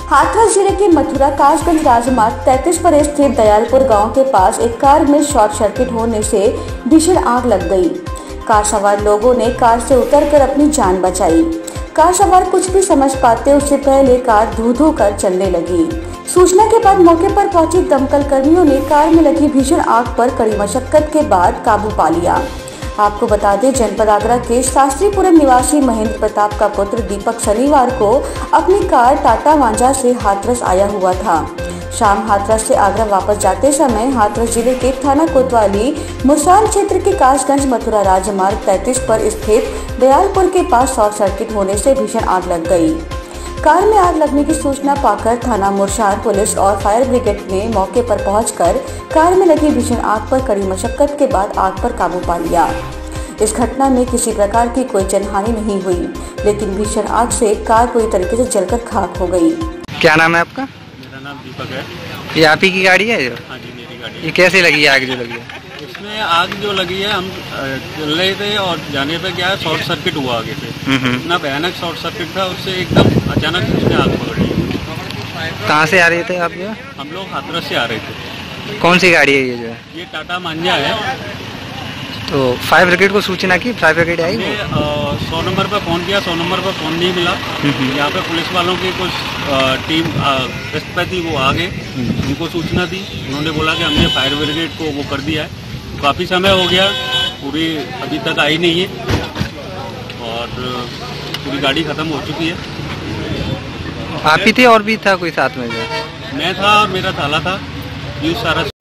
हाथरस जिले के मथुरा कासगंज राजमार्ग 33 पर स्थित दयालपुर गांव के पास एक कार में शॉर्ट सर्किट होने से भीषण आग लग गई। कार सवार लोगों ने कार से उतरकर अपनी जान बचाई। कार सवार कुछ भी समझ पाते उससे पहले कार धू धू कर चलने लगी। सूचना के बाद मौके पर पहुंचे दमकल कर्मियों ने कार में लगी भीषण आग पर कड़ी मशक्कत के बाद काबू पा लिया। आपको बता दें, जनपद आगरा के शास्त्रीपुरम निवासी महेंद्र प्रताप का पुत्र दीपक शनिवार को अपनी कार टाटा मांझा से हाथरस आया हुआ था। शाम हाथरस से आगरा वापस जाते समय हाथरस जिले के थाना कोतवाली मुसान क्षेत्र के कासगंज मथुरा राजमार्ग 33 पर स्थित दयालपुर के पास शॉर्ट सर्किट होने से भीषण आग लग गई। कार में आग लगने की सूचना पाकर थाना मुसान पुलिस और फायर ब्रिगेड ने मौके पर पहुंचकर कार में लगी भीषण आग पर कड़ी मशक्कत के बाद आग पर काबू पा लिया। इस घटना में किसी प्रकार की कोई जनहानि नहीं हुई, लेकिन भीषण आग से कार पूरी तरीके से जलकर खाक हो गई। क्या नाम है आपका? मेरा नाम दीपक है। ये आप ही की गाड़ी है? हाँ जी, मेरी गाड़ी है। ये कैसे लगी आग जो लगी है? इसमें आग जो लगी है, हम चल रहे थे और जाने पे क्या है, शॉर्ट सर्किट हुआ आगे से। इतना भयानक शॉर्ट सर्किट था, उससे एकदम अचानक उसने आग पकड़ ली। कहाँ से आ रहे थे आप? जो हम लोग हाथरस से आ रहे थे। कौन सी गाड़ी है ये जो है? ये टाटा मांझा है। तो फायर ब्रिगेड को सूचना की? फायर ब्रिगेड आई? 100 नंबर पर फ़ोन किया, 100 नंबर पर फ़ोन नहीं मिला। यहाँ पे पुलिस वालों की कुछ टीम गश्त पे थी, वो आ गए, उनको सूचना दी। उन्होंने बोला कि हमने फायर ब्रिगेड को वो कर दिया है। काफ़ी समय हो गया, पूरी अभी तक आई नहीं है और पूरी गाड़ी ख़त्म हो चुकी है। आप ही थे और भी था कोई साथ में? जो मैं था और मेरा साला था। ये सारा